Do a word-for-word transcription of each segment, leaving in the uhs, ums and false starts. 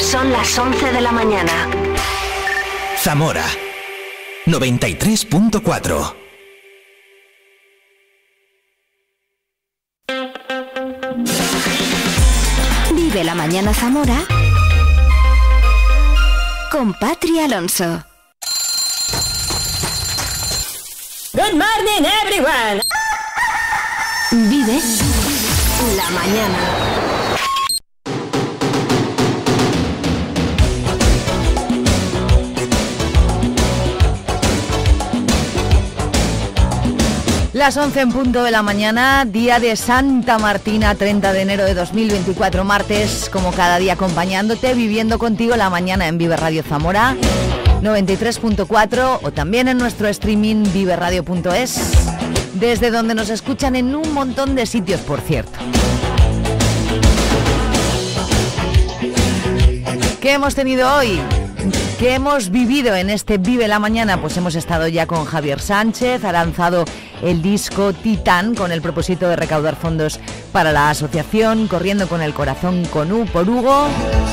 Son las once de la mañana. Zamora noventa y tres punto cuatro. Vive la mañana Zamora con Patri Alonso. Good morning, everyone. Vive la mañana. Las once en punto de la mañana, día de Santa Martina, treinta de enero de dos mil veinticuatro, martes, como cada día acompañándote, viviendo contigo la mañana en Vive Radio Zamora, noventa y tres punto cuatro, o también en nuestro streaming vive radio punto es, desde donde nos escuchan en un montón de sitios, por cierto. ¿Qué hemos tenido hoy? ¿Qué hemos vivido en este Vive la Mañana? Pues hemos estado ya con Javier Sánchez, ha lanzado el disco Titán con el propósito de recaudar fondos para la asociación Corriendo con el Corazón con U por Hugo.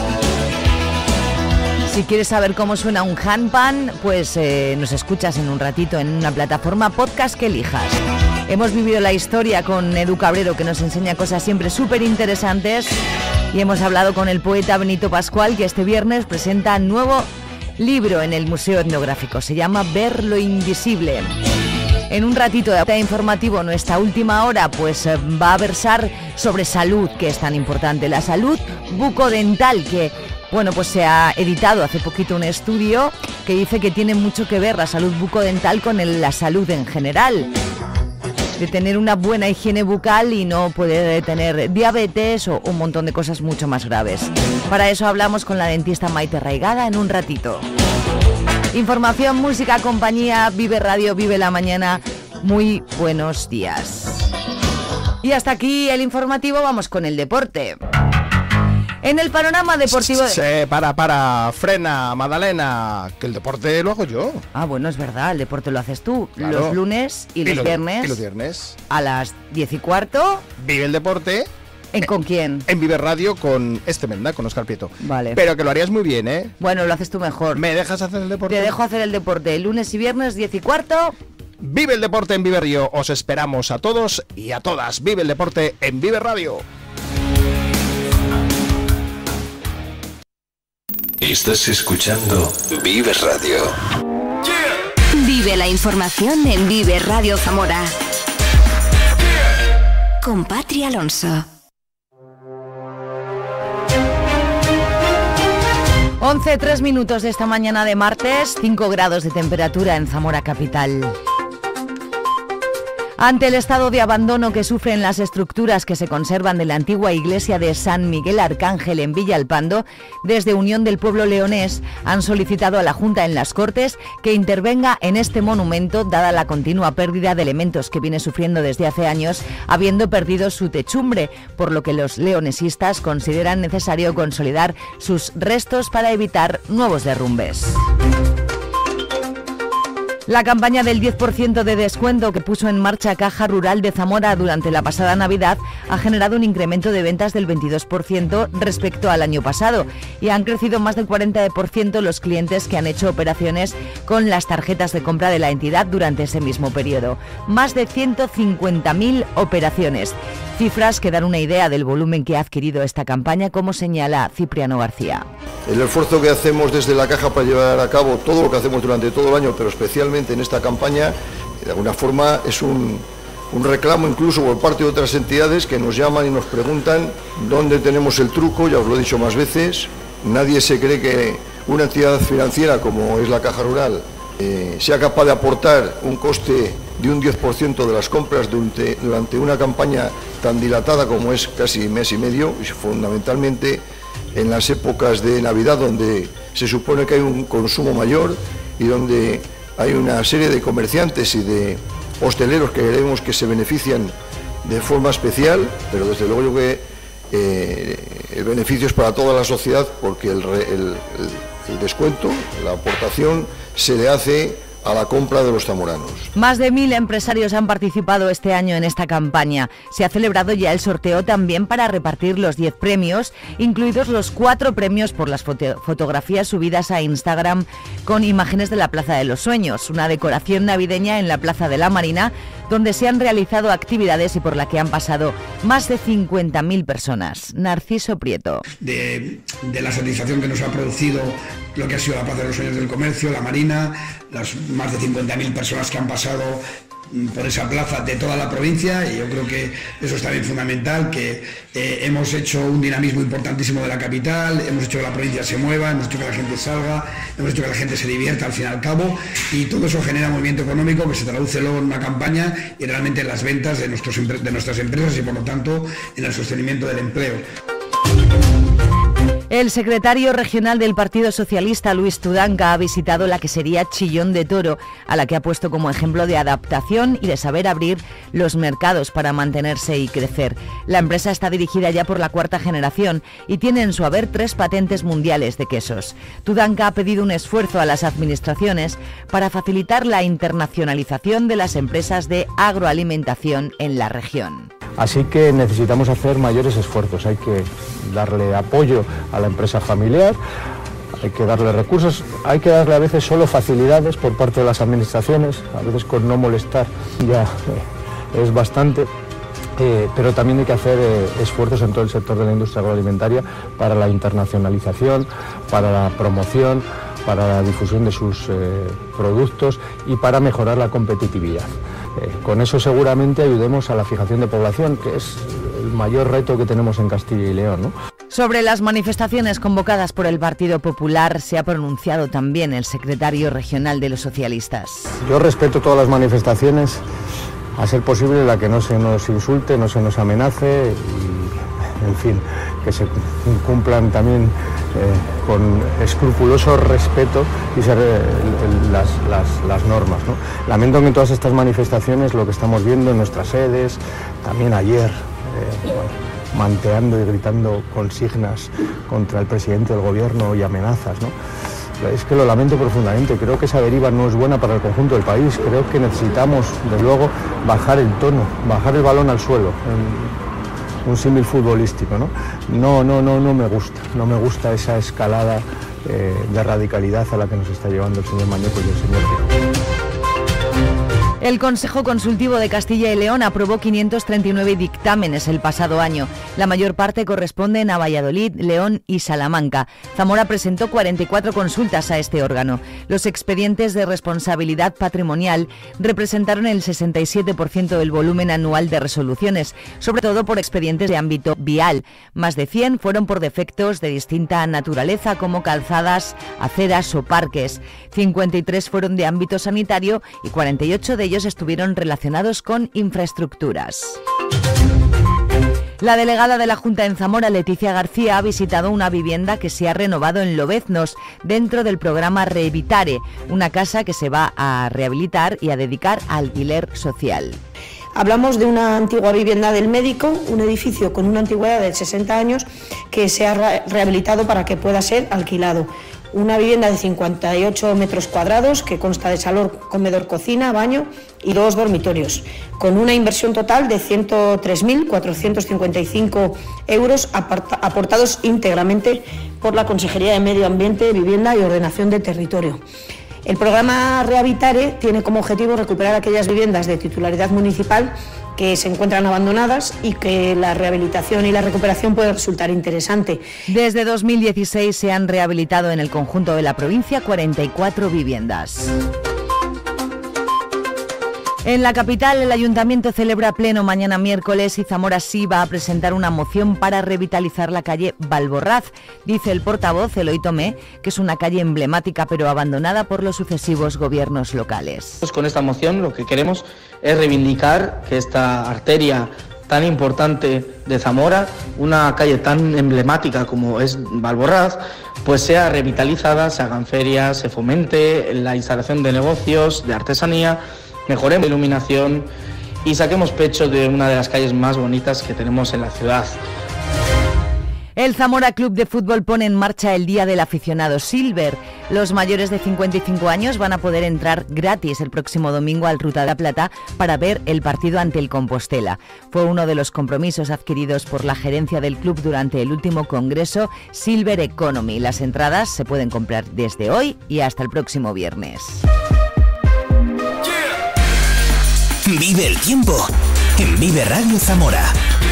Si quieres saber cómo suena un handpan, pues eh, nos escuchas en un ratito en una plataforma podcast que elijas. Hemos vivido la historia con Edu Cabrero, que nos enseña cosas siempre súper interesantes, y hemos hablado con el poeta Benito Pascual, que este viernes presenta nuevo libro en el Museo Etnográfico. Se llama Ver lo Invisible. En un ratito de informativo, nuestra última hora, pues va a versar sobre salud, que es tan importante. La salud bucodental, que, bueno, pues se ha editado hace poquito un estudio que dice que tiene mucho que ver la salud bucodental con el, la salud en general. De tener una buena higiene bucal y no poder tener diabetes o un montón de cosas mucho más graves. Para eso hablamos con la dentista Maite Raigada en un ratito. Información, música, compañía, Vive Radio, Vive la Mañana. Muy buenos días. Y hasta aquí el informativo, vamos con el deporte. En el panorama deportivo... Sí, para, para, frena, Madalena, que el deporte lo hago yo. Ah, bueno, es verdad, el deporte lo haces tú. Claro. Los lunes y, y los, los viernes. Y los viernes. A las diez y cuarto. Vive el deporte. ¿En con quién? En Vive Radio con este Menda, con Óscar Prieto. Vale. Pero que lo harías muy bien, ¿eh? Bueno, lo haces tú mejor. ¿Me dejas hacer el deporte? Te dejo hacer el deporte. Lunes y viernes, diez y cuarto. Vive el deporte en Vive Radio. Os esperamos a todos y a todas. Vive el deporte en Vive Radio. Estás escuchando Vive Radio. Yeah. Vive la información en Vive Radio Zamora. Yeah. Con Patri Alonso. once, tres minutos de esta mañana de martes, cinco grados de temperatura en Zamora capital. Ante el estado de abandono que sufren las estructuras que se conservan de la antigua iglesia de San Miguel Arcángel en Villalpando, desde Unión del Pueblo Leonés han solicitado a la Junta en las Cortes que intervenga en este monumento, dada la continua pérdida de elementos que viene sufriendo desde hace años, habiendo perdido su techumbre, por lo que los leonesistas consideran necesario consolidar sus restos para evitar nuevos derrumbes. La campaña del diez por ciento de descuento que puso en marcha Caja Rural de Zamora durante la pasada Navidad ha generado un incremento de ventas del veintidós por ciento respecto al año pasado, y han crecido más del cuarenta por ciento los clientes que han hecho operaciones con las tarjetas de compra de la entidad durante ese mismo periodo. Más de ciento cincuenta mil operaciones. Cifras que dan una idea del volumen que ha adquirido esta campaña, como señala Cipriano García. El esfuerzo que hacemos desde la Caja para llevar a cabo todo lo que hacemos durante todo el año, pero especialmente en esta campaña, de alguna forma es un, un reclamo incluso por parte de otras entidades que nos llaman y nos preguntan dónde tenemos el truco. Ya os lo he dicho más veces, nadie se cree que una entidad financiera como es la Caja Rural eh, sea capaz de aportar un coste de un diez por ciento de las compras durante, durante una campaña tan dilatada como es casi mes y medio, y fundamentalmente en las épocas de Navidad, donde se supone que hay un consumo mayor y donde hay una serie de comerciantes y de hosteleros que creemos que se benefician de forma especial, pero desde luego yo que eh, el beneficio es para toda la sociedad, porque el, el, el, el descuento, la aportación se le hace a la compra de los zamoranos. Más de mil empresarios han participado este año en esta campaña. Se ha celebrado ya el sorteo también para repartir los diez premios, incluidos los cuatro premios por las foto fotografías subidas a Instagram con imágenes de la Plaza de los Sueños, una decoración navideña en la Plaza de la Marina, donde se han realizado actividades y por la que han pasado más de cincuenta mil personas. Narciso Prieto. De, de la satisfacción que nos ha producido lo que ha sido la Plaza de los Sueños del Comercio, la Marina, las más de cincuenta mil personas que han pasado por esa plaza de toda la provincia, y yo creo que eso es también fundamental, que eh, hemos hecho un dinamismo importantísimo de la capital, hemos hecho que la provincia se mueva, hemos hecho que la gente salga, hemos hecho que la gente se divierta al fin y al cabo, y todo eso genera movimiento económico que se traduce luego en una campaña y realmente en las ventas de, nuestros, de nuestras empresas y por lo tanto en el sostenimiento del empleo. El secretario regional del Partido Socialista, Luis Tudanca, ha visitado la quesería Chillón de Toro, a la que ha puesto como ejemplo de adaptación y de saber abrir los mercados para mantenerse y crecer. La empresa está dirigida ya por la cuarta generación y tiene en su haber tres patentes mundiales de quesos. Tudanca ha pedido un esfuerzo a las administraciones para facilitar la internacionalización de las empresas de agroalimentación en la región. Así que necesitamos hacer mayores esfuerzos, hay que darle apoyo a la empresa familiar, hay que darle recursos, hay que darle a veces solo facilidades por parte de las administraciones, a veces con no molestar ya eh, es bastante, eh, pero también hay que hacer eh, esfuerzos en todo el sector de la industria agroalimentaria para la internacionalización, para la promoción, para la difusión de sus eh, productos y para mejorar la competitividad. Eh, con eso seguramente ayudemos a la fijación de población, que es el mayor reto que tenemos en Castilla y León, ¿no? Sobre las manifestaciones convocadas por el Partido Popular se ha pronunciado también el secretario regional de los socialistas. Yo respeto todas las manifestaciones, a ser posible la que no se nos insulte, no se nos amenace y, en fin, que se cumplan también eh, con escrupuloso respeto y ser eh, las, las, las normas, ¿no? Lamento que en todas estas manifestaciones lo que estamos viendo en nuestras sedes, también ayer, eh, bueno, manteando y gritando consignas contra el presidente del gobierno y amenazas, ¿no? Es que lo lamento profundamente, creo que esa deriva no es buena para el conjunto del país, creo que necesitamos, de luego, bajar el tono, bajar el balón al suelo. En, un símil futbolístico, ¿no? No, no, no, no me gusta, no me gusta esa escalada eh, de radicalidad a la que nos está llevando el señor Mañueco y el señor Rivera. El Consejo Consultivo de Castilla y León aprobó quinientos treinta y nueve dictámenes el pasado año. La mayor parte corresponden a Valladolid, León y Salamanca. Zamora presentó cuarenta y cuatro consultas a este órgano. Los expedientes de responsabilidad patrimonial representaron el sesenta y siete por ciento del volumen anual de resoluciones, sobre todo por expedientes de ámbito vial. Más de cien fueron por defectos de distinta naturaleza, como calzadas, aceras o parques. cincuenta y tres fueron de ámbito sanitario y cuarenta y ocho de ellos estuvieron relacionados con infraestructuras. La delegada de la Junta en Zamora, Leticia García, ha visitado una vivienda que se ha renovado en Lobeznos, dentro del programa Revitare, una casa que se va a rehabilitar y a dedicar a alquiler social. Hablamos de una antigua vivienda del médico, un edificio con una antigüedad de sesenta años que se ha rehabilitado para que pueda ser alquilado. Una vivienda de cincuenta y ocho metros cuadrados que consta de salón, comedor, cocina, baño y dos dormitorios, con una inversión total de ciento tres mil cuatrocientos cincuenta y cinco euros aportados íntegramente por la Consejería de Medio Ambiente, Vivienda y Ordenación del Territorio. El programa Rehabilitare tiene como objetivo recuperar aquellas viviendas de titularidad municipal que se encuentran abandonadas y que la rehabilitación y la recuperación puede resultar interesante. Desde dos mil dieciséis se han rehabilitado en el conjunto de la provincia cuarenta y cuatro viviendas. En la capital, el Ayuntamiento celebra pleno mañana miércoles y Zamora sí va a presentar una moción para revitalizar la calle Balborraz. Dice el portavoz, Eloy Tomé, que es una calle emblemática pero abandonada por los sucesivos gobiernos locales. Con esta moción lo que queremos es reivindicar que esta arteria tan importante de Zamora, una calle tan emblemática como es Balborraz, pues sea revitalizada, se hagan ferias, se fomente la instalación de negocios, de artesanía, mejoremos la iluminación y saquemos pecho de una de las calles más bonitas que tenemos en la ciudad. El Zamora Club de Fútbol pone en marcha el Día del Aficionado Silver. Los mayores de cincuenta y cinco años van a poder entrar gratis el próximo domingo al Ruta de la Plata para ver el partido ante el Compostela. Fue uno de los compromisos adquiridos por la gerencia del club durante el último congreso Silver Economy. Las entradas se pueden comprar desde hoy y hasta el próximo viernes. Vive el tiempo en Vive Radio Zamora.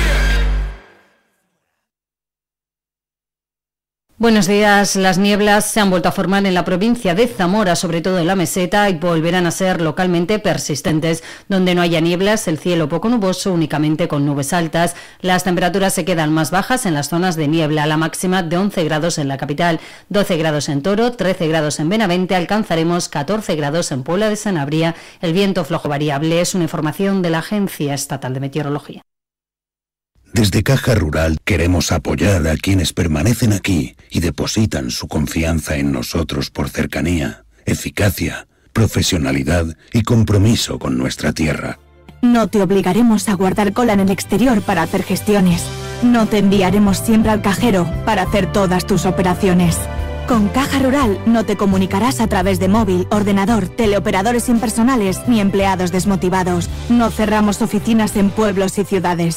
Buenos días. Las nieblas se han vuelto a formar en la provincia de Zamora, sobre todo en la meseta, y volverán a ser localmente persistentes. Donde no haya nieblas, el cielo poco nuboso, únicamente con nubes altas. Las temperaturas se quedan más bajas en las zonas de niebla, la máxima de once grados en la capital, doce grados en Toro, trece grados en Benavente, alcanzaremos catorce grados en Puebla de Sanabria. El viento flojo variable es una información de la Agencia Estatal de Meteorología. Desde Caja Rural queremos apoyar a quienes permanecen aquí y depositan su confianza en nosotros por cercanía, eficacia, profesionalidad y compromiso con nuestra tierra. No te obligaremos a guardar cola en el exterior para hacer gestiones. No te enviaremos siempre al cajero para hacer todas tus operaciones. Con Caja Rural no te comunicarás a través de móvil, ordenador, teleoperadores impersonales ni empleados desmotivados. No cerramos oficinas en pueblos y ciudades.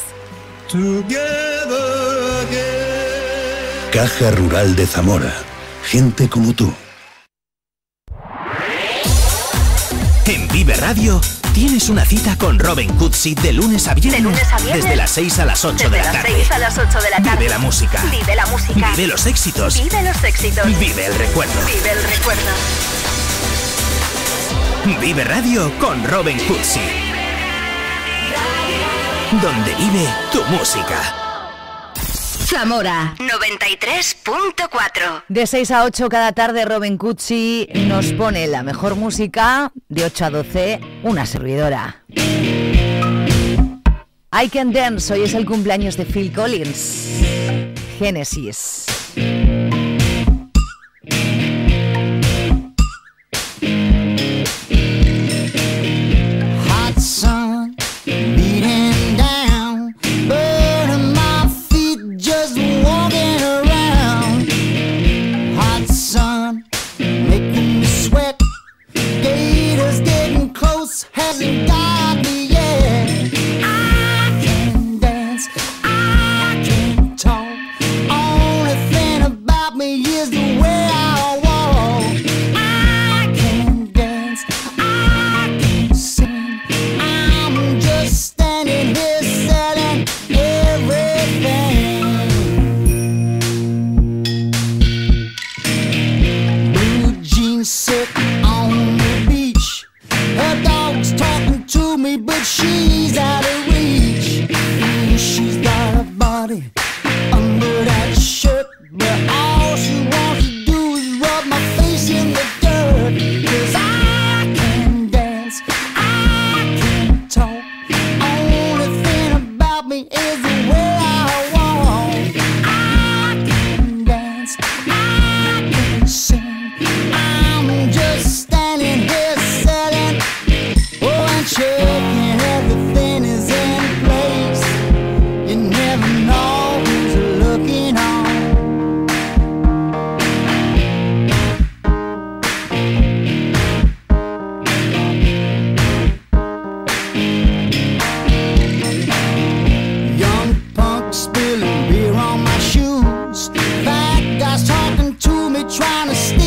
Caja Rural de Zamora. Gente como tú. En Vive Radio tienes una cita con Robin Cutsi de lunes a viernes, de lunes a viernes desde las seis a las ocho de la tarde. Desde las seis a las ocho de la tarde. Vive la música. Vive la música. Vive los éxitos. Vive los éxitos. Vive el recuerdo. Vive el recuerdo. Vive Radio con Robin Cutsi. Donde vive tu música. Zamora noventa y tres punto cuatro. De seis a ocho cada tarde Robin Cutsi nos pone la mejor música. De ocho a doce, una servidora. I Can Dance, hoy es el cumpleaños de Phil Collins. Genesis. Hot sun beating down, burning my feet just walking around. Hot sun making me sweat, gators getting close, hasn't got me yet. I can dance, I can talk, only thing about me is the way I walk. I can dance, I can sing, I'm just standing here selling everything. Blue jeans sit on the beach, her dog's talking to me but she's out of reach. And she's got a body under that shirt, but all she wants to do is rub my face in the dirt. 'Cause I can dance, I can talk, only thing about me is the way I walk. I can dance, I can sing, I'm just standing here selling, oh, and checking everything is in place. You never know who's looking on. Young punk spilling beer on my shoes, fat guys talking to me, trying to steal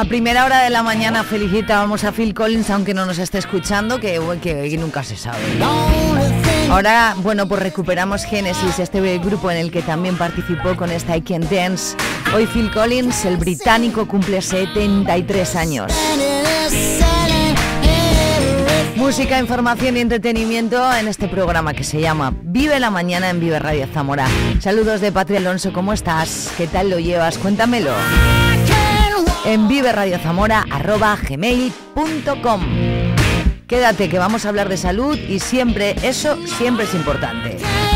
primera hora de la mañana felicitábamos a Phil Collins, aunque no nos esté escuchando, que, que, que nunca se sabe. Ahora, bueno, pues recuperamos Genesis, este grupo en el que también participó con esta I Can't Dance. Hoy Phil Collins, el británico, cumple setenta y tres años. Música, información y entretenimiento en este programa que se llama Vive la Mañana en Vive Radio Zamora. Saludos de Patria Alonso, ¿cómo estás? ¿Qué tal lo llevas? Cuéntamelo. En vive radio zamora arroba gmail punto com. Quédate que vamos a hablar de salud y siempre, eso siempre es importante.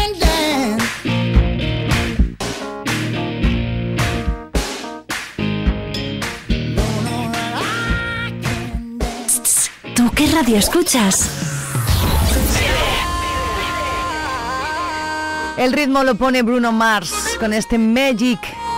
¿Tú qué radio escuchas? El ritmo lo pone Bruno Mars con este Magic.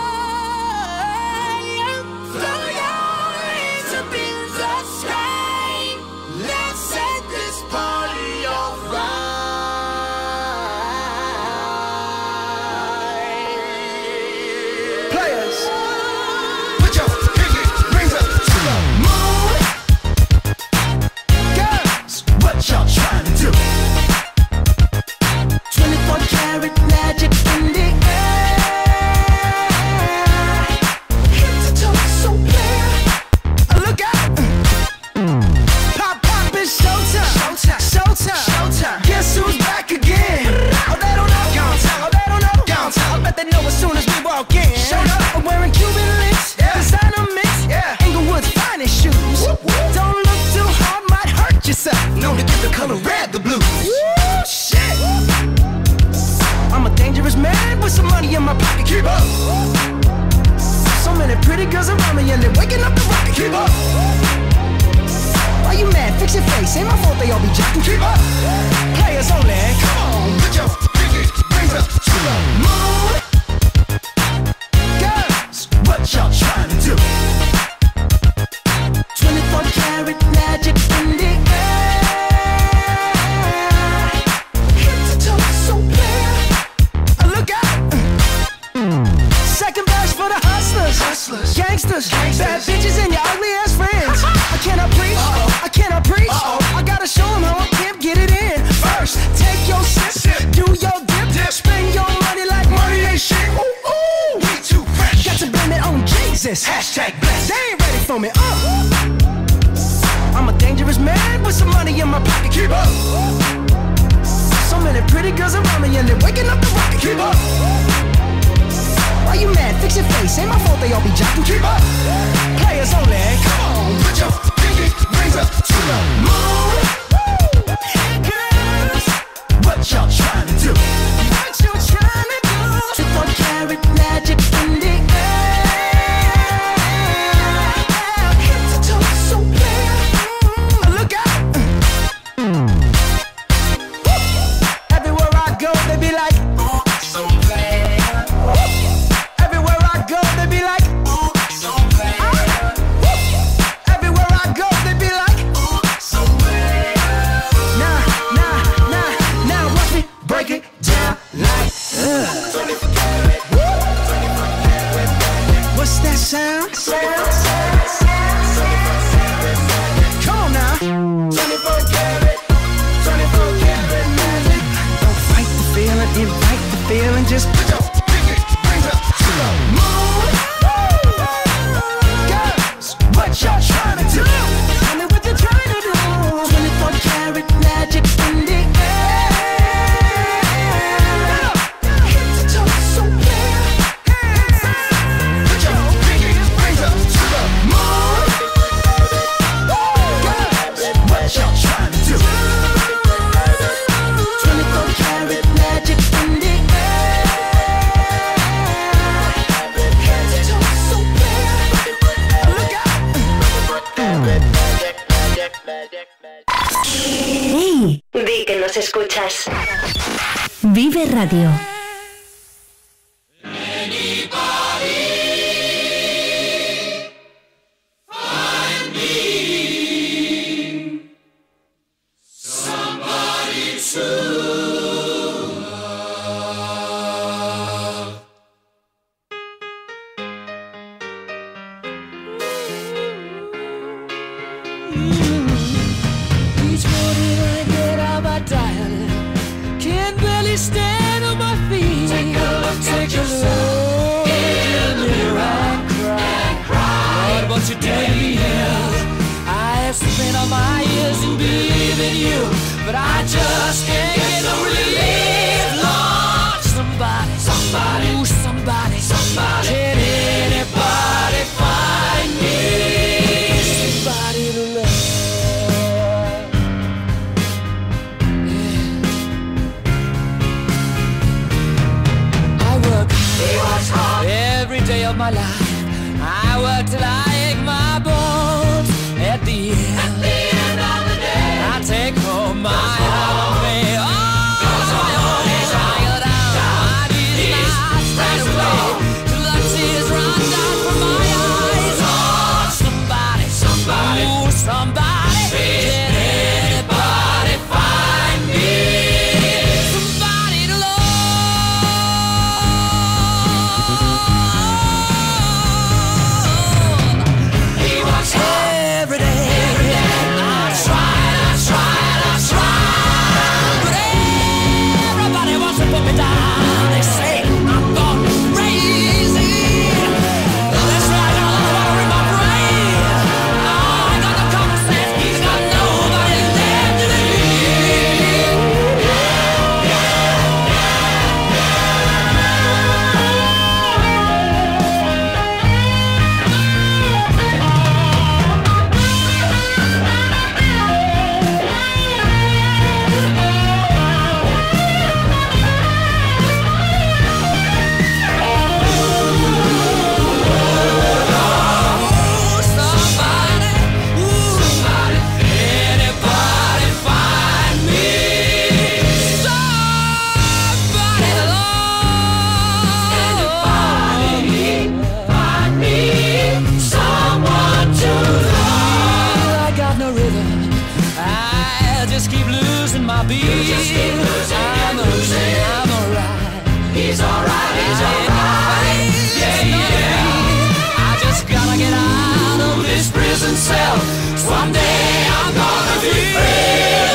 Vive Radio. me stand on my feet. Take a look, take a look in the mirror and cry. Lord, what you doing here? I have spent all my years in believing you, but I just can't get no relief. Lord, somebody, somebody, ooh, somebody, somebody. Can anybody find me somebody to love? Yeah. I work hard every day of my life. I work till I ache my bones. At the end, At the end of the day, I take home my holiday. Oh, I go down, my knees right away, till the tears run down from my eyes. Oh, somebody, somebody, ooh, somebody, can anybody find me somebody to love? He works hard every day. Every day. I try, I try, I try, but everybody wants to put me down. They say I'm gone crazy. That's right, I don't want to in my brain. Oh, I got no common sense. He's got nobody left to leave. Just keep losing my beat. Just keep losing, I'm losing. I'm alright. He's alright. He's alright. Yeah, yeah. I just gotta get out of this prison cell. Someday I'm gonna be free.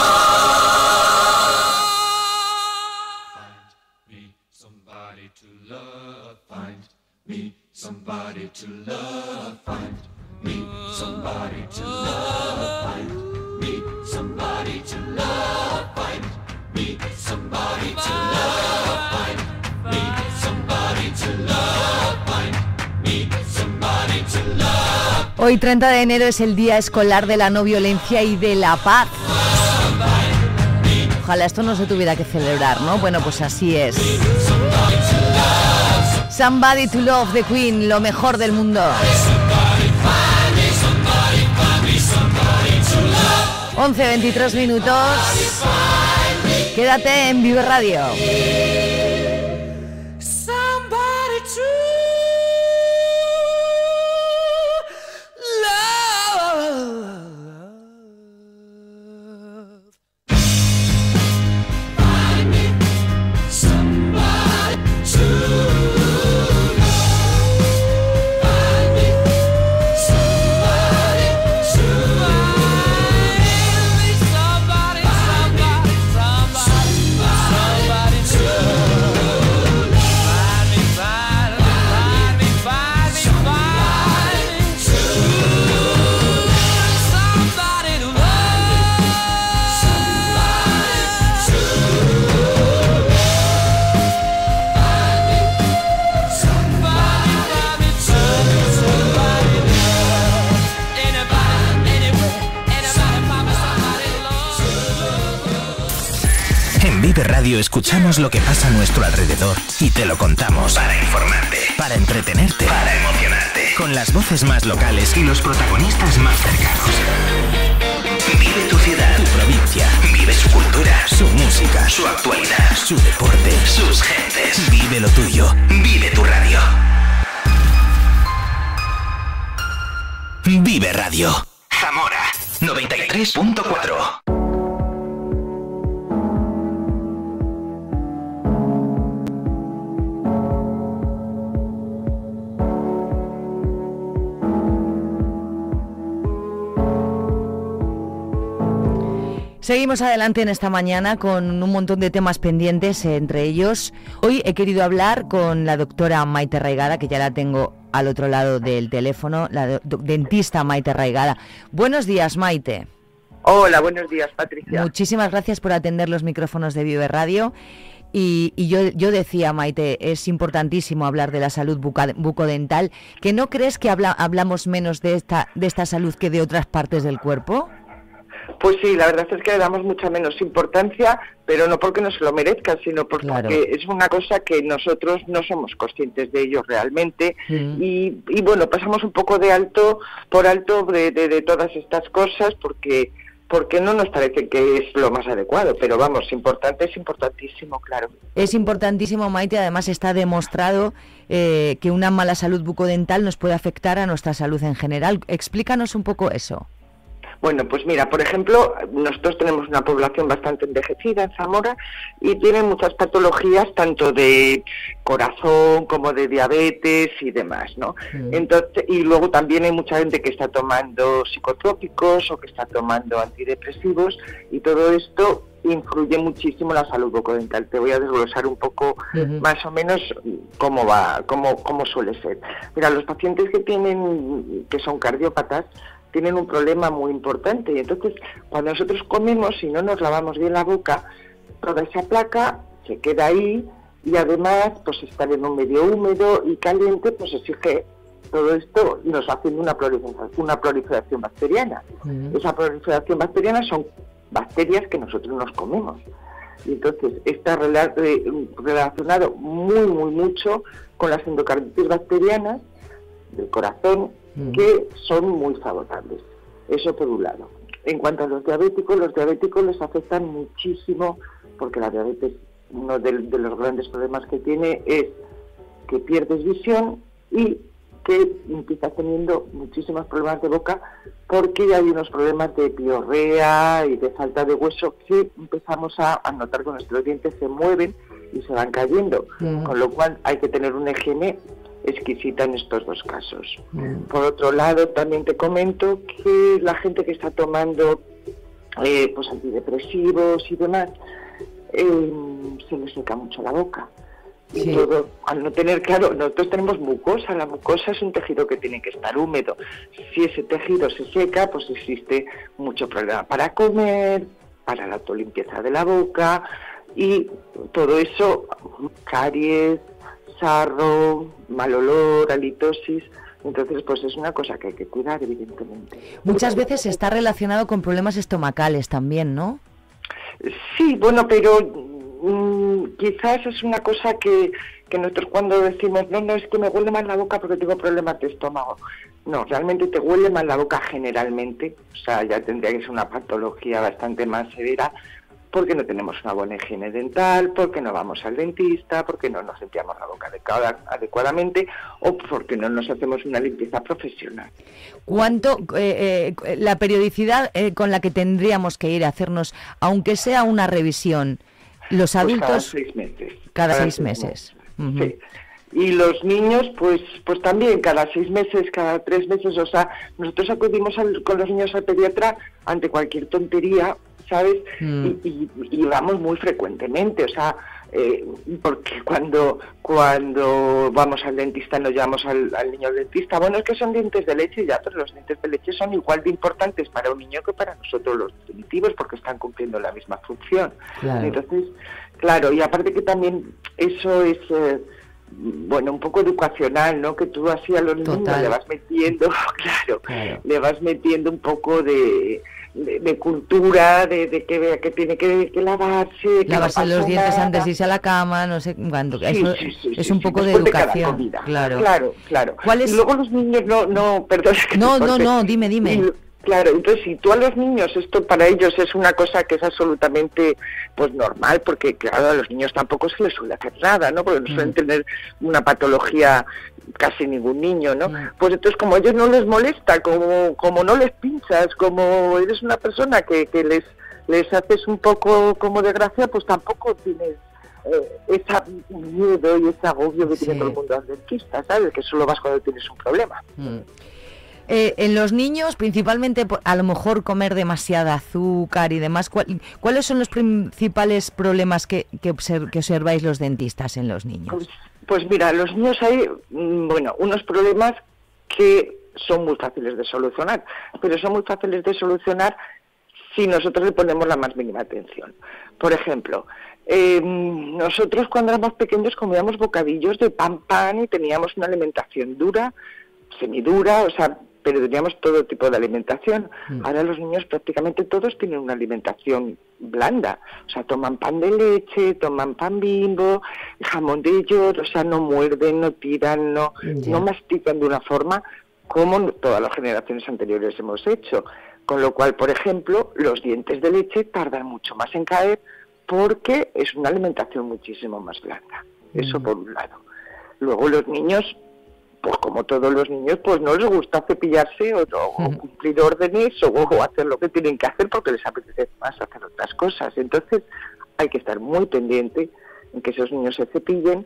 Find me somebody to love. Find me somebody to love. Find me somebody to love. Find me somebody to love. Find me somebody to love. Find me somebody to love. Find me somebody to love. Hoy treinta de enero es el Día Escolar de la No Violencia y de la Paz. Ojalá esto no se tuviera que celebrar, ¿no? Bueno, pues así es. Somebody to Love, The Queen, lo mejor del mundo. once veintitrés minutos. Quédate en Vive Radio. Somebody to love. Find me somebody to love. Find me somebody to love. Somebody, somebody, somebody, somebody to love. Find me, find me, find me, find me, find me to love. Somebody to love. Somebody to love. Find me, somebody, find me to somebody to love. Anybody, anywhere, anybody, find me somebody to love. En Vive Radio escuchamos lo que pasa a nuestro alrededor y te lo contamos. Para informarte, para entretenerte, para emocionarte. Con las voces más locales y los protagonistas más cercanos. Vive tu ciudad, tu provincia. Vive su cultura, su música, su actualidad, su deporte, sus gentes. Vive lo tuyo. Vive tu radio. Vive Radio. Zamora noventa y tres punto cuatro. Seguimos adelante en esta mañana con un montón de temas pendientes, eh, entre ellos hoy he querido hablar con la doctora Maite Raigada, que ya la tengo al otro lado del teléfono, la do- dentista Maite Raigada. Buenos días, Maite. Hola, buenos días, Patricia. Muchísimas gracias por atender los micrófonos de Vive Radio. Y, y yo, yo decía, Maite, es importantísimo hablar de la salud buca, bucodental. ¿Que no crees que habla, hablamos menos de esta, de esta salud que de otras partes del cuerpo? Pues sí, la verdad es que le damos mucha menos importancia, pero no porque no se lo merezca, sino porque Claro. es una cosa que nosotros no somos conscientes de ello realmente. Mm. Y, y bueno, pasamos un poco de alto, por alto de, de, de todas estas cosas porque... porque no nos parece que es lo más adecuado, pero vamos, importante es importantísimo, claro. Es importantísimo, Maite, además está demostrado eh, que una mala salud bucodental nos puede afectar a nuestra salud en general. Explícanos un poco eso. Bueno, pues mira, por ejemplo, nosotros tenemos una población bastante envejecida en Zamora y tienen muchas patologías, tanto de corazón como de diabetes y demás, ¿no? Mm. Entonces, y luego también hay mucha gente que está tomando psicotrópicos o que está tomando antidepresivos y todo esto influye muchísimo en la salud bucodental. Te voy a desglosar un poco Ujú. más o menos cómo va, cómo, cómo suele ser. Mira, los pacientes que tienen, que son cardiópatas, tienen un problema muy importante y entonces cuando nosotros comemos y no nos lavamos bien la boca, toda esa placa se queda ahí y además pues estar en un medio húmedo y caliente pues exige todo esto y nos hace una proliferación, una proliferación bacteriana. Esa proliferación bacteriana son bacterias que nosotros nos comemos y entonces está rela- eh, relacionado muy muy mucho con las endocarditis bacterianas del corazón, que son muy favorables. Eso por un lado. En cuanto a los diabéticos, los diabéticos les afectan muchísimo porque la diabetes, uno de, de los grandes problemas que tiene es que pierdes visión y que empiezas teniendo muchísimos problemas de boca porque hay unos problemas de piorrea y de falta de hueso que empezamos a, a notar que nuestros dientes se mueven y se van cayendo, Mm. con lo cual hay que tener una higiene exquisita en estos dos casos. Por otro lado, también te comento que la gente que está tomando eh, pues antidepresivos y demás, eh, se le seca mucho la boca. Y Sí. todo, al no tener, claro, nosotros tenemos mucosa, la mucosa es un tejido que tiene que estar húmedo. Si ese tejido se seca, pues existe mucho problema para comer, para la autolimpieza de la boca y todo eso, caries, sarro, mal olor, halitosis. Entonces, pues es una cosa que hay que cuidar, evidentemente. Muchas veces está relacionado con problemas estomacales también, ¿no? Sí, bueno, pero mm, quizás es una cosa que, que nosotros cuando decimos, no, no, es que me huele mal la boca porque tengo problemas de estómago. No, realmente te huele mal la boca generalmente, o sea, ya tendría que ser una patología bastante más severa, porque no tenemos una buena higiene dental, porque no vamos al dentista, porque no nos limpiamos la boca adecuada, adecuadamente o porque no nos hacemos una limpieza profesional. ¿Cuánto, eh, eh, la periodicidad eh, con la que tendríamos que ir a hacernos, aunque sea una revisión, los Pues cada adultos seis meses. cada Cada seis seis meses? Ujú. Sí. Y los niños, pues pues también cada seis meses, cada tres meses, o sea, nosotros acudimos al- con los niños al pediatra ante cualquier tontería, ¿sabes? Mm. Y, y, y vamos muy frecuentemente, o sea, eh, porque cuando cuando vamos al dentista nos llevamos al, al niño al dentista, bueno, es que son dientes de leche ya, pero los dientes de leche son igual de importantes para un niño que para nosotros los definitivos porque están cumpliendo la misma función. Claro. Entonces, claro, y aparte que también eso es... eh, bueno, un poco educacional, ¿no? Que tú así a los niños Total. le vas metiendo, claro, Claro. le vas metiendo un poco de, de, de cultura, de, de que vea que tiene que, que lavarse, que no Lavarse los pasa dientes nada. antes de irse a la cama, no sé cuándo. Sí, Eso sí, sí, es sí, un sí, poco de después de cada educación. comida. Claro. Claro, claro. ¿Cuál es- Y luego los niños no, no, perdón. es que No, te no, corté. no, dime, dime. Y- Claro, entonces si tú a los niños, esto para ellos es una cosa que es absolutamente pues normal, porque claro, a los niños tampoco se les suele hacer nada, ¿no? Porque no suelen tener una patología casi ningún niño, ¿no? Pues entonces como a ellos no les molesta, como como no les pinchas, como eres una persona que, que les les haces un poco como de gracia, pues tampoco tienes eh, ese miedo y ese agobio que tiene todo el mundo al dentista, ¿sabes? Que solo vas cuando tienes un problema. Mm. Eh, en los niños, principalmente, a lo mejor comer demasiada azúcar y demás, ¿cuál, ¿cuáles son los principales problemas que, que, observ, que observáis los dentistas en los niños? Pues, pues mira, los niños hay, bueno, unos problemas que son muy fáciles de solucionar, pero son muy fáciles de solucionar si nosotros le ponemos la más mínima atención. Por ejemplo, eh, nosotros cuando éramos pequeños comíamos bocadillos de pan pan y teníamos una alimentación dura, semidura, o sea, pero teníamos todo tipo de alimentación. Mm. Ahora los niños prácticamente todos tienen una alimentación blanda, o sea, toman pan de leche, toman pan Bimbo, jamón de york, o sea, no muerden, no tiran, no, yeah. no mastican de una forma como todas las generaciones anteriores hemos hecho. Con lo cual, por ejemplo, los dientes de leche tardan mucho más en caer porque es una alimentación muchísimo más blanda. Mm. Eso por un lado. Luego los niños, pues como todos los niños, pues no les gusta cepillarse o, o mm. cumplir órdenes o, o hacer lo que tienen que hacer porque les apetece más hacer otras cosas. Entonces hay que estar muy pendiente en que esos niños se cepillen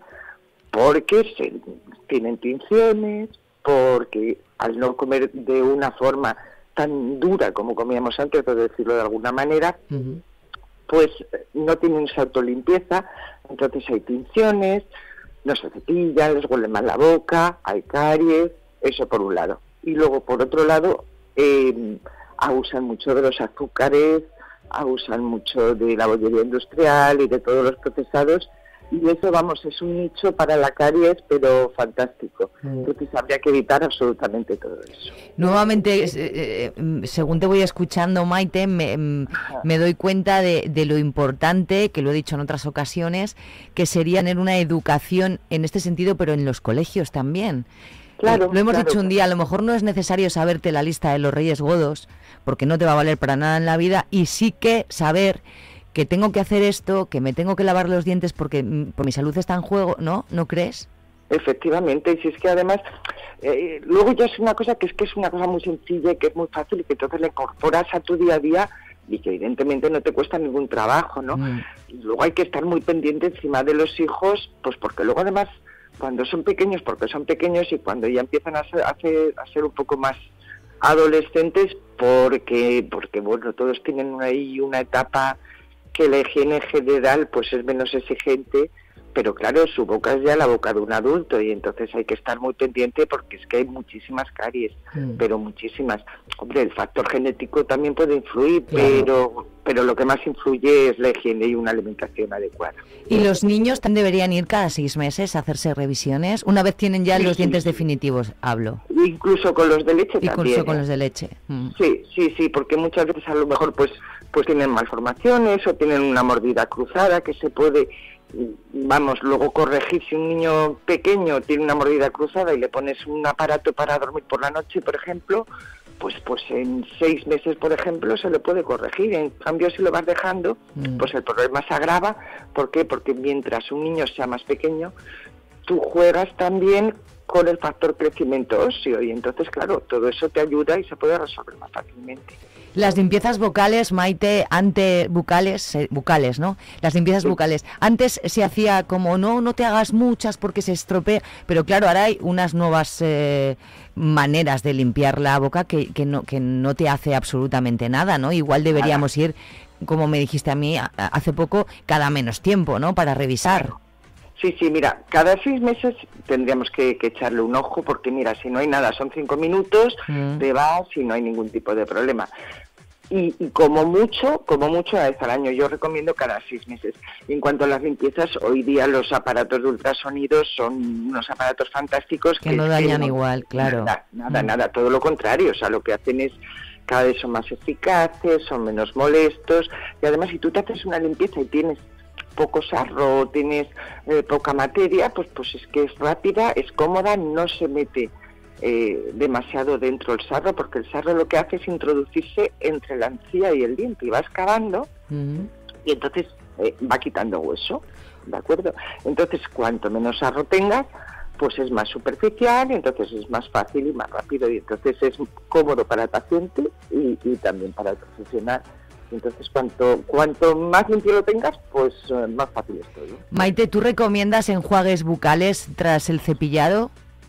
porque se, tienen tinciones, porque al no comer de una forma tan dura como comíamos antes, por decirlo de alguna manera, uh-huh. pues no tienen esa autolimpieza, entonces hay tinciones, no se cepillan, les huele mal la boca, hay caries, eso por un lado. Y luego, por otro lado, eh, abusan mucho de los azúcares, abusan mucho de la bollería industrial y de todos los procesados, y eso, vamos, es un nicho para la caries, pero fantástico. Mm. Entonces habría que evitar absolutamente todo eso. Nuevamente, eh, eh, según te voy escuchando, Maite, me, me doy cuenta de, de lo importante, que lo he dicho en otras ocasiones, que sería tener una educación en este sentido, pero en los colegios también. Claro, eh, lo hemos claro, dicho un día, a lo mejor no es necesario saberte la lista de los Reyes Godos, porque no te va a valer para nada en la vida, y sí que saber que tengo que hacer esto, que me tengo que lavar los dientes porque por mi salud está en juego, ¿no? ¿No crees? Efectivamente, y si es que además, eh, luego ya es una cosa que es que es una cosa muy sencilla y que es muy fácil y que entonces la incorporas a tu día a día y que evidentemente no te cuesta ningún trabajo, ¿no? Mm. Y luego hay que estar muy pendiente encima de los hijos, pues porque luego además, cuando son pequeños, porque son pequeños y cuando ya empiezan a ser, a ser, a ser un poco más adolescentes, porque, porque bueno, todos tienen ahí una etapa que la higiene general pues es menos exigente, pero claro, su boca es ya la boca de un adulto y entonces hay que estar muy pendiente porque es que hay muchísimas caries, mm. pero muchísimas. Hombre, el factor genético también puede influir, claro. pero pero lo que más influye es la higiene y una alimentación adecuada. ¿Y los niños también deberían ir cada seis meses a hacerse revisiones? Una vez tienen ya sí, los dientes sí. definitivos, hablo. Incluso con los de leche Incluso también. Incluso con ¿eh? los de leche. Mm. Sí, sí, sí, porque muchas veces a lo mejor pues pues tienen malformaciones o tienen una mordida cruzada que se puede, vamos, luego corregir. Si un niño pequeño tiene una mordida cruzada y le pones un aparato para dormir por la noche, por ejemplo, pues pues en seis meses, por ejemplo, se lo puede corregir. En cambio, si lo vas dejando, mm. pues el problema se agrava. ¿Por qué? Porque mientras un niño sea más pequeño, tú juegas también con el factor crecimiento óseo y entonces, claro, todo eso te ayuda y se puede resolver más fácilmente. Las limpiezas vocales, Maite, antes bucales, eh, bucales, ¿no? Las limpiezas sí. bucales. Antes se hacía como, no, no te hagas muchas porque se estropea, pero claro, ahora hay unas nuevas eh, maneras de limpiar la boca que, que, no, que no te hace absolutamente nada, ¿no? Igual deberíamos ir, como me dijiste a mí a, hace poco, cada menos tiempo, ¿no? Para revisar. Sí, sí, mira, cada seis meses tendríamos que, que echarle un ojo porque, mira, si no hay nada, son cinco minutos, mm. te vas y no hay ningún tipo de problema. Y, y como mucho, como mucho una vez al año, yo recomiendo cada seis meses. En cuanto a las limpiezas, hoy día los aparatos de ultrasonidos son unos aparatos fantásticos. Que, que no dañan que, igual, claro. Nada, nada, mm. nada, todo lo contrario, o sea, lo que hacen es cada vez son más eficaces, son menos molestos, y además si tú te haces una limpieza y tienes poco sarro, tienes eh, poca materia, pues pues es que es rápida, es cómoda, no se mete eh, demasiado dentro el sarro, porque el sarro lo que hace es introducirse entre la encía y el diente, y va excavando, uh-huh. y entonces eh, va quitando hueso, ¿de acuerdo? Entonces, cuanto menos sarro tengas, pues es más superficial, y entonces es más fácil y más rápido, y entonces es cómodo para el paciente y, y también para el profesional. Entonces, cuanto cuanto más limpio lo tengas, pues uh, más fácil es todo. Maite, ¿tú recomiendas enjuagues bucales tras el cepillado?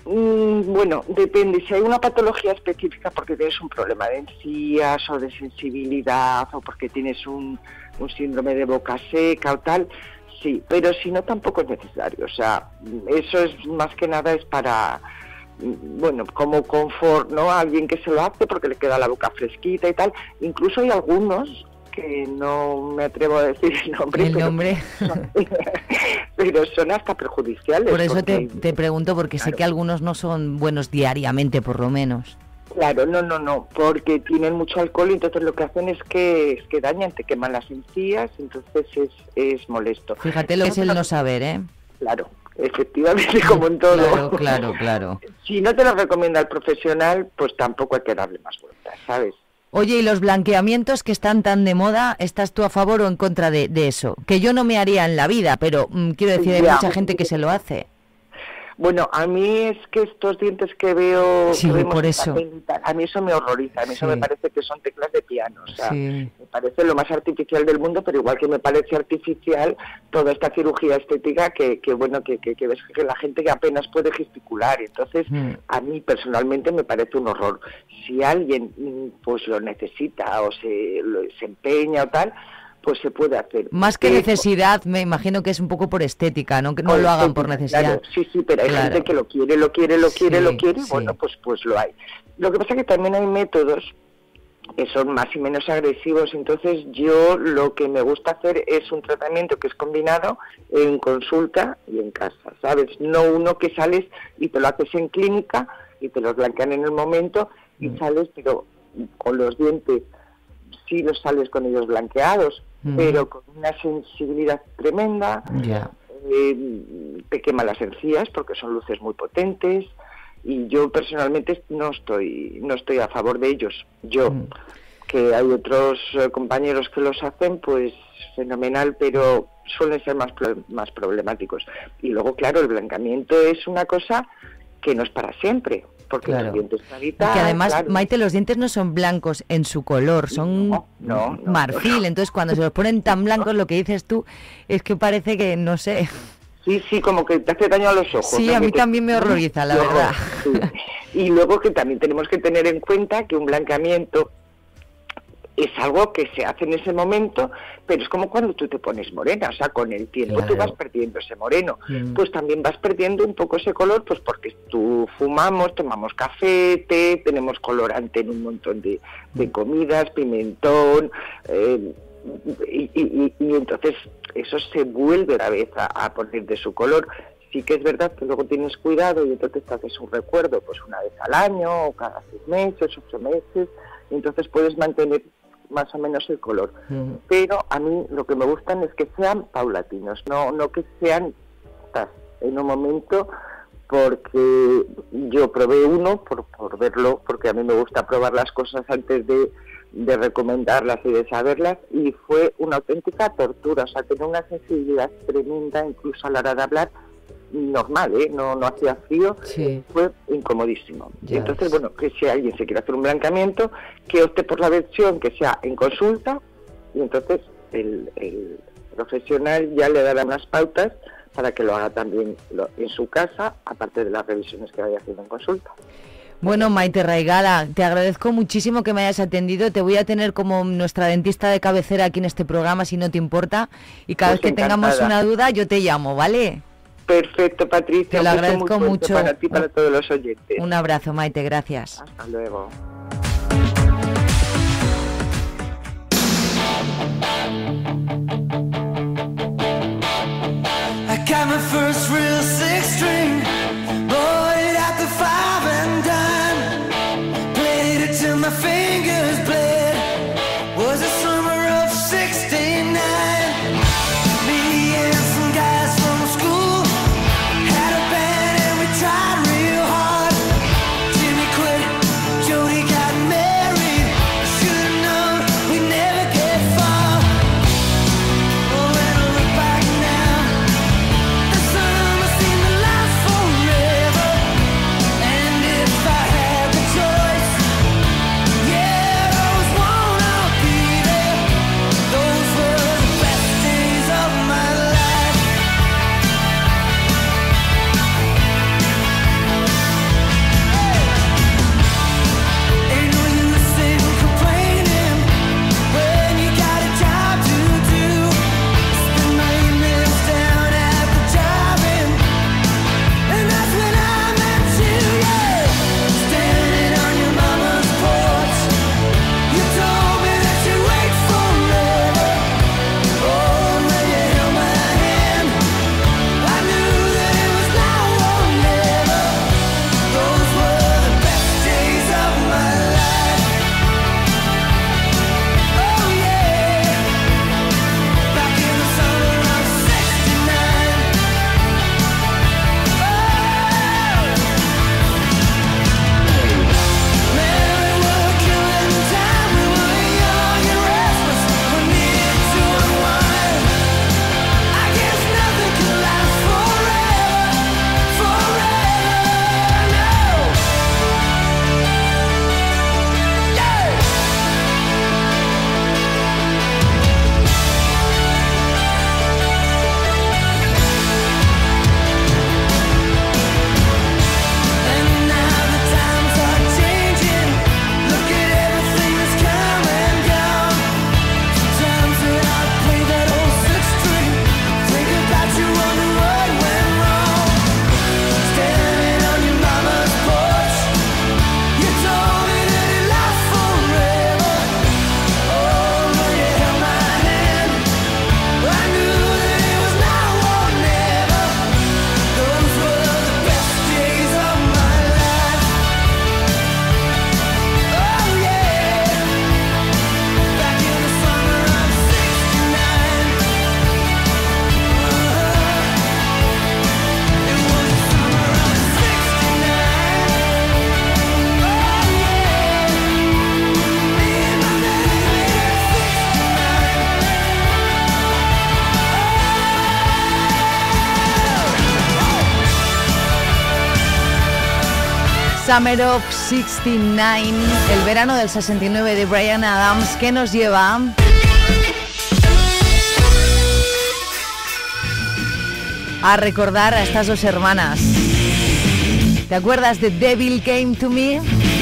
Mm, bueno, depende. Si hay una patología específica porque tienes un problema de encías o de sensibilidad o porque tienes un, un síndrome de boca seca o tal, sí, pero si no tampoco es necesario. O sea, eso es más que nada es para, bueno, como confort, ¿no? A alguien que se lo hace porque le queda la boca fresquita y tal. Incluso hay algunos que no me atrevo a decir el nombre, el pero, nombre. Son, pero son hasta perjudiciales. Por eso porque, te, te pregunto, porque claro, sé que algunos no son buenos diariamente, por lo menos. Claro, no, no, no, porque tienen mucho alcohol y entonces lo que hacen es que, es que dañan, te queman las encías, entonces es, es molesto. Fíjate lo que es el no saber, ¿eh? Claro, efectivamente, como en todo. Claro, claro, claro. Si no te lo recomienda el profesional, pues tampoco hay que darle más vueltas, ¿sabes? Oye, ¿y los blanqueamientos que están tan de moda, estás tú a favor o en contra de, de eso? Que yo no me haría en la vida, pero mmm, quiero decir, hay ya. mucha gente que se lo hace. Bueno, a mí es que estos dientes que veo... Sí, que por eso. Tal, a mí eso me horroriza, a mí sí. eso me parece que son teclas de piano, o sea, sí. me parece lo más artificial del mundo, pero igual que me parece artificial toda esta cirugía estética que, que bueno, que, que, que ves que la gente que apenas puede gesticular, entonces mm. a mí personalmente me parece un horror. Si alguien pues lo necesita o se, lo, se empeña o tal, pues se puede hacer. Más que necesidad, me imagino que es un poco por estética, ¿no? Que no lo hagan por necesidad. Claro, sí, sí, pero hay claro. gente que lo quiere, lo quiere, lo quiere, sí, lo quiere, y sí. bueno, pues pues lo hay. Lo que pasa es que también hay métodos que son más y menos agresivos, entonces yo lo que me gusta hacer es un tratamiento que es combinado en consulta y en casa, ¿sabes? No uno que sales y te lo haces en clínica y te los blanquean en el momento y mm. sales, pero con los dientes sí los sales con ellos blanqueados, mm. pero con una sensibilidad tremenda, yeah. eh, te quema las encías porque son luces muy potentes y yo personalmente no estoy no estoy a favor de ellos. Yo, mm. que hay otros eh, compañeros que los hacen, pues fenomenal, pero suelen ser más, más problemáticos. Y luego, claro, el blanqueamiento es una cosa que no es para siempre. Porque claro. los dientes y que además, claro. Maite, los dientes no son blancos en su color, son no, no, no, marfil, no. entonces cuando se los ponen tan blancos, lo que dices tú es que parece que, no sé... Sí, sí, como que te hace daño a los ojos. Sí, ¿no? a mí que también te... me horroriza, la no, verdad. Sí. Y luego que también tenemos que tener en cuenta que un blanqueamiento es algo que se hace en ese momento, pero es como cuando tú te pones morena, o sea, con el tiempo claro. tú vas perdiendo ese moreno, mm. pues también vas perdiendo un poco ese color, pues porque tú fumamos, tomamos café, té, tenemos colorante en un montón de, de comidas, pimentón, eh, y, y, y entonces eso se vuelve otra vez a, a poner de su color. Sí que es verdad que luego tienes cuidado y entonces te haces un recuerdo pues una vez al año, o cada seis meses, ocho meses, y entonces puedes mantener más o menos el color, mm. pero a mí lo que me gustan es que sean paulatinos, no no que sean en un momento, porque yo probé uno por, por verlo, porque a mí me gusta probar las cosas antes de, de recomendarlas y de saberlas, y fue una auténtica tortura, o sea, tenía una sensibilidad tremenda, incluso a la hora de hablar, normal, ¿eh? no no hacía frío, sí. fue incomodísimo. Ya y entonces, ves. bueno, que si alguien se quiere hacer un blanqueamiento, que opte por la versión que sea en consulta, y entonces el, el profesional ya le dará unas pautas para que lo haga también lo, en su casa, aparte de las revisiones que vaya haciendo en consulta. Bueno, Maite Raigala, te agradezco muchísimo que me hayas atendido. Te voy a tener como nuestra dentista de cabecera aquí en este programa, si no te importa, y cada Pues vez que encantada. tengamos una duda yo te llamo, ¿vale? Perfecto, Patricia. Te lo agradezco mucho. Para ti y para todos los oyentes. Un abrazo, Maite, gracias. Hasta luego. I got my first real six string, bought it at the five and dime, played it till my fingers bled, was the summer of sixty-nine. Me and some guys from school had a band and we tried real hard. Jimmy quit, Jody got married, should've known we'd never get far. Summer of sesenta y nueve, el verano del sesenta y nueve de Bryan Adams, que nos lleva a recordar a estas dos hermanas. ¿Te acuerdas de Devil Came to Me?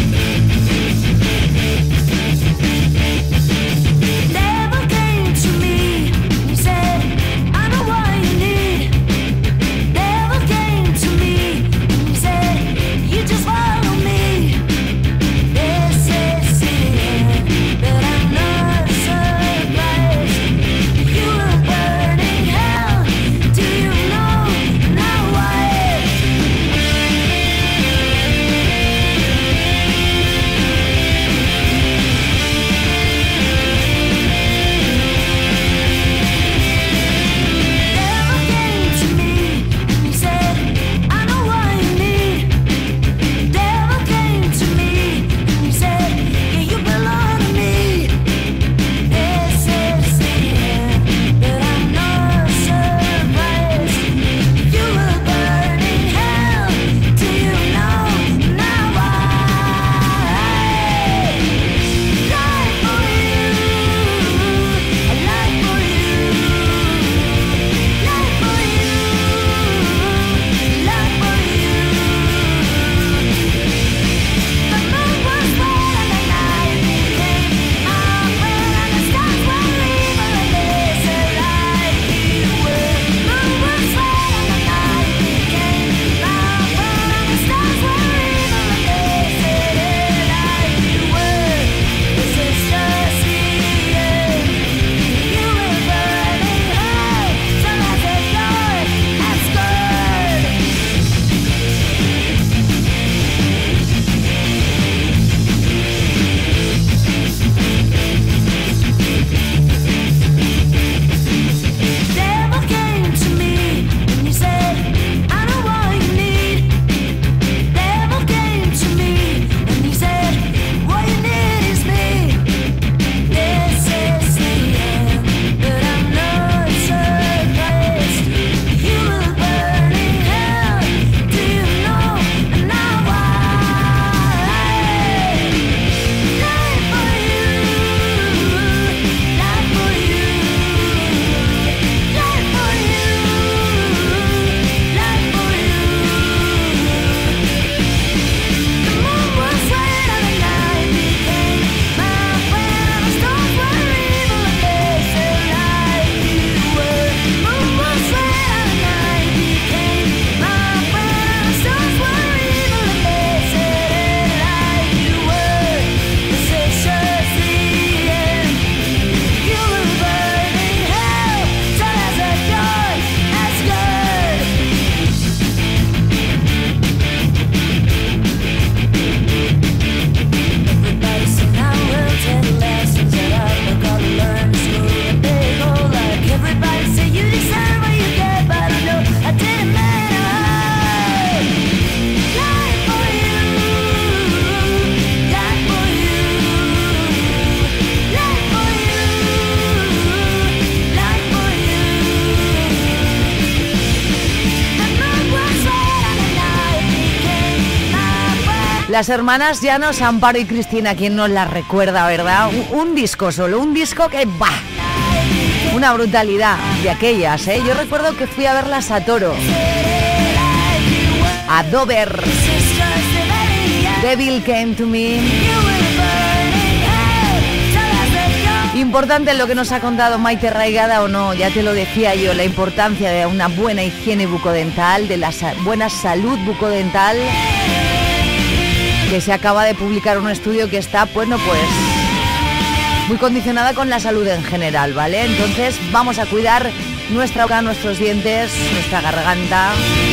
Las hermanas Llanos, Amparo y Cristina, ¿quién nos las recuerda, verdad? Un, un disco solo, un disco que va, una brutalidad de aquellas, ¿eh? Yo recuerdo que fui a verlas a Toro, a Dover. Devil Came to Me. Importante lo que nos ha contado Maite Raigada, o no, ya te lo decía yo, la importancia de una buena higiene bucodental, de la sa- buena salud bucodental, que se acaba de publicar un estudio que está, bueno, pues muy condicionada con la salud en general, ¿vale? Entonces vamos a cuidar nuestra boca, nuestros dientes, nuestra garganta.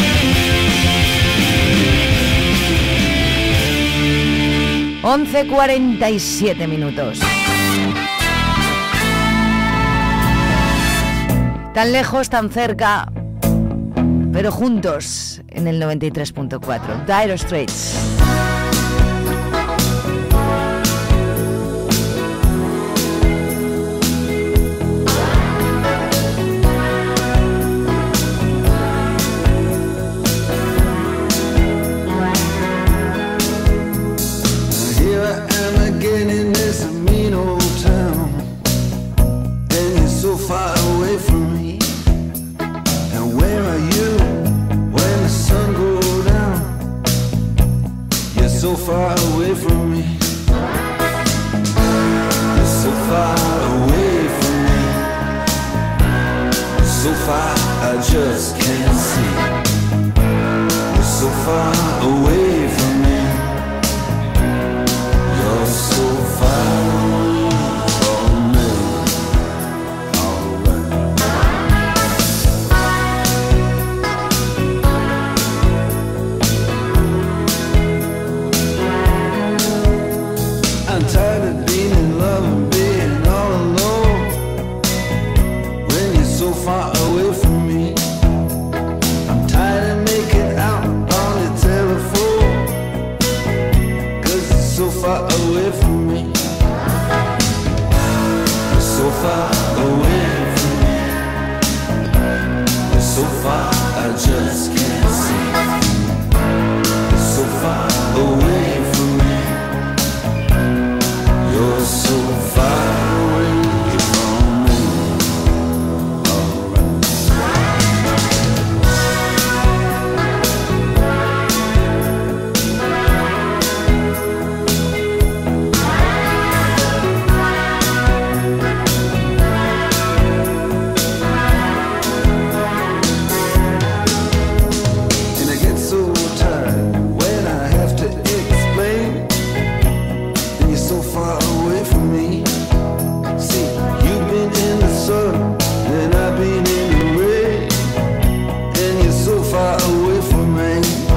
once cuarenta y siete minutos. Tan lejos, tan cerca, pero juntos en el noventa y tres punto cuatro. Dire Straits. far away from me. You're so far away from me. So far I just can't see. You're so far away from me. You're so far from me. I'm tired of being in love and being all alone when you're so far away from me. I'm tired of making out on the telephone 'cause you're so far away from me. You're so far away from me. You're so far I just can't see. You're so far away from me. You're so far away from me. And I get so tired when I have to explain. And you're so far away from me. See, you've been in the sun, and I've been in the rain. And you're so far away from me.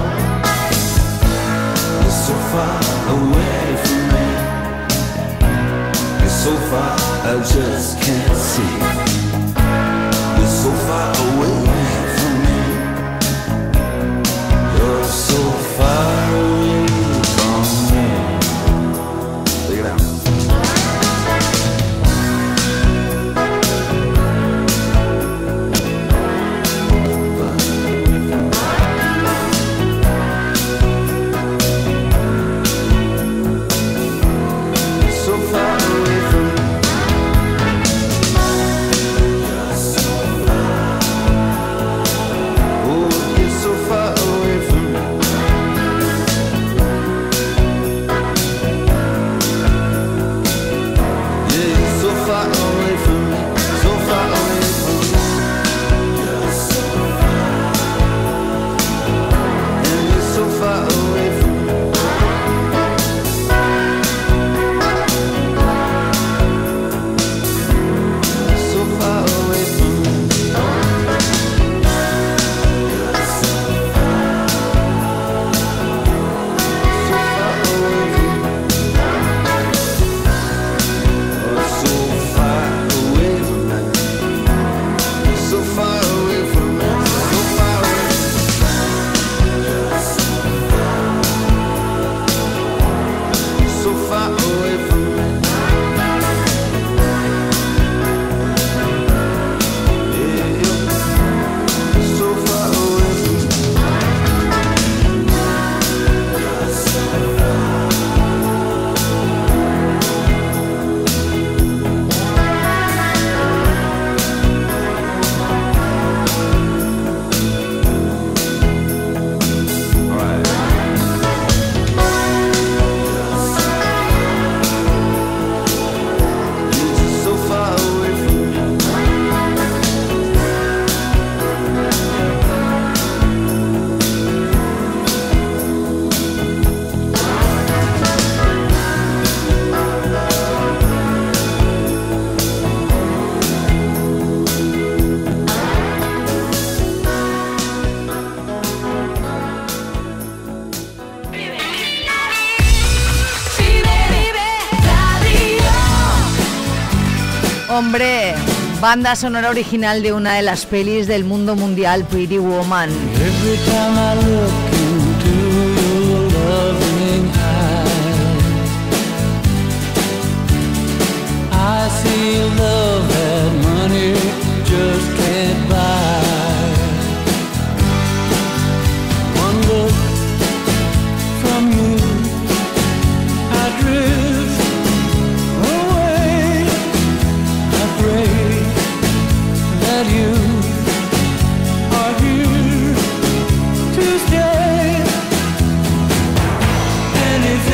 You're so far away from me. You're so far I just can't see. You're so far away from me. You're so far away from me. Take it out. So far away from me. Oh, you're so far away from me. Yeah, you're so far away from me. So far away from me. And you're so far away from me. So far away from me. So far away from me. Oh, so far away from me. So far away from me. So far away. So far away from me. Yeah, yeah. So far away from me. You're just so far away from me. Hombre, banda sonora original de una de las pelis del mundo mundial, Pretty Woman. Every time I look into your loving eyes, I see love that money just can't buy. One look from you, I drift away. I pray that you are here to stay. And if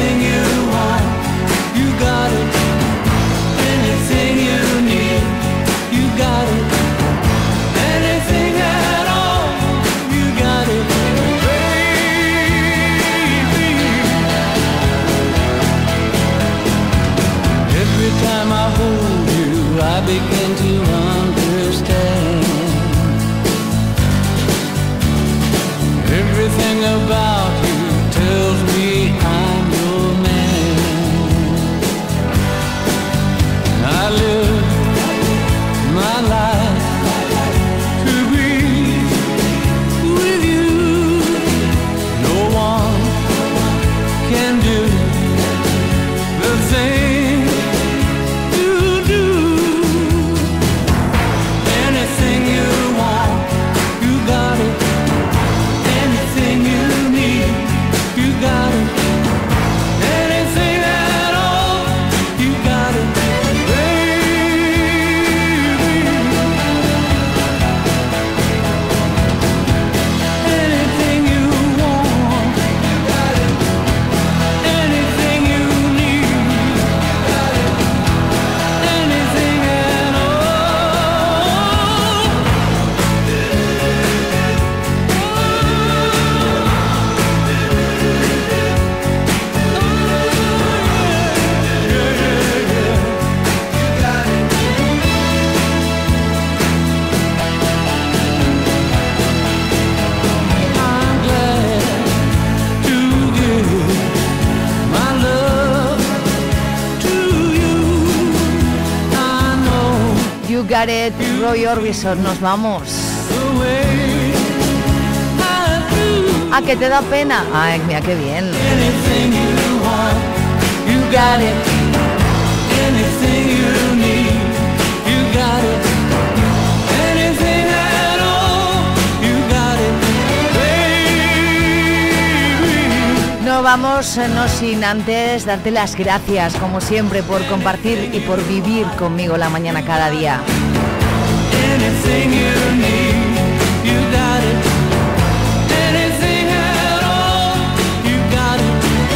Got It, Roy Orbison, nos vamos. ¿A que te da pena? Ay, mira qué bien. You got it. Anything you need, you got it. Anything at all, you got it, baby. No vamos, no sin antes darte las gracias, como siempre, por compartir y por vivir conmigo la mañana cada día. Anything you need, you got it. Anything at all, you got it.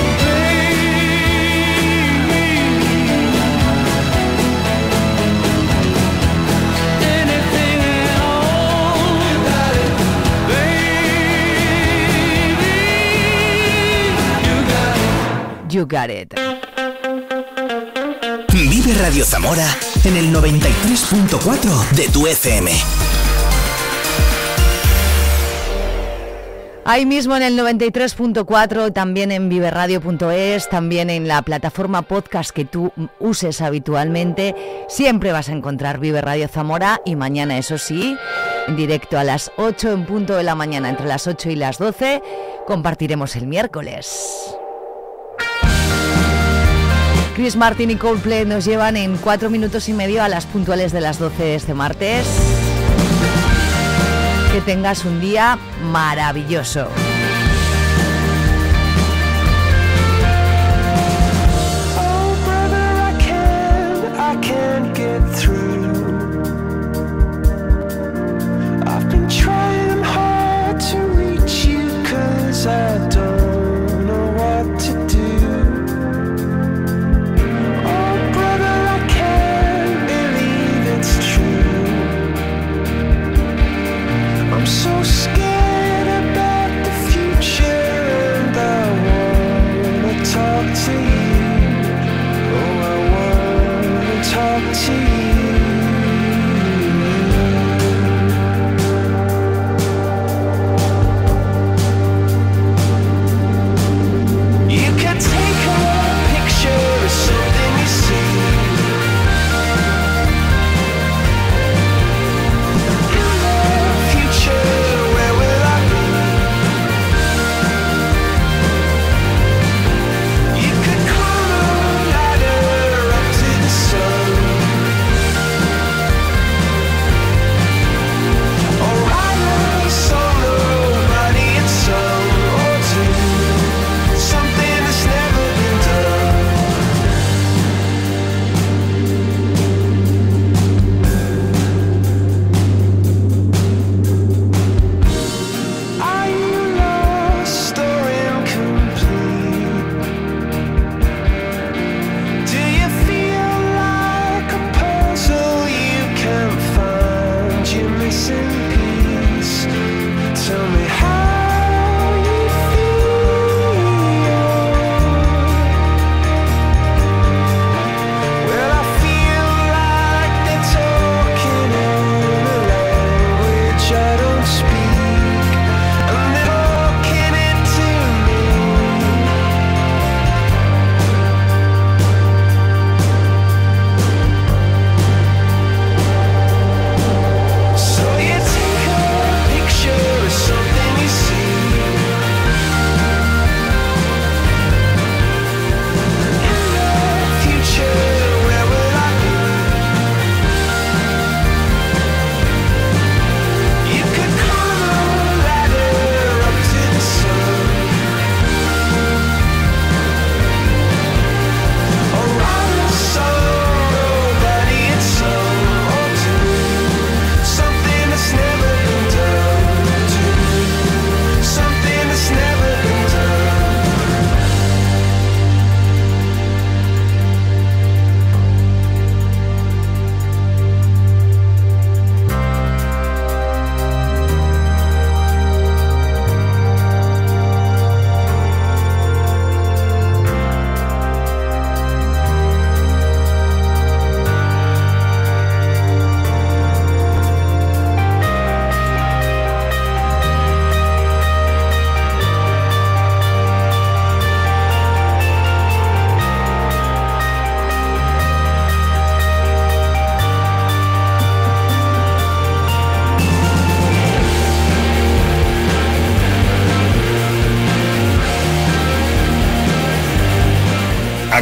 You got it. Vive Radio Zamora en el noventa y tres punto cuatro de tu F M. Ahí mismo en el noventa y tres punto cuatro, también en vive radio punto es, también en la plataforma podcast que tú uses habitualmente, siempre vas a encontrar Vive Radio Zamora y mañana, eso sí, en directo a las ocho en punto de la mañana, entre las ocho y las doce, compartiremos el miércoles. Chris Martin y Coldplay nos llevan en cuatro minutos y medio a las puntuales de las doce de este martes. Que tengas un día maravilloso. Oh, brother, I can't, I can't get through. I've been trying hard to reach you, 'cause I don't know what to do. I'm so scared about the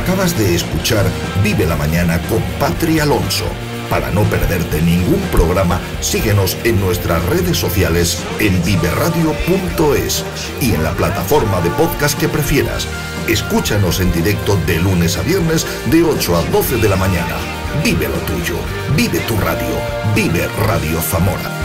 Acabas de escuchar Vive la Mañana con Patri Alonso. Para no perderte ningún programa, síguenos en nuestras redes sociales en vive radio punto es y en la plataforma de podcast que prefieras. Escúchanos en directo de lunes a viernes de ocho a doce de la mañana. Vive lo tuyo, vive tu radio, vive Radio Zamora.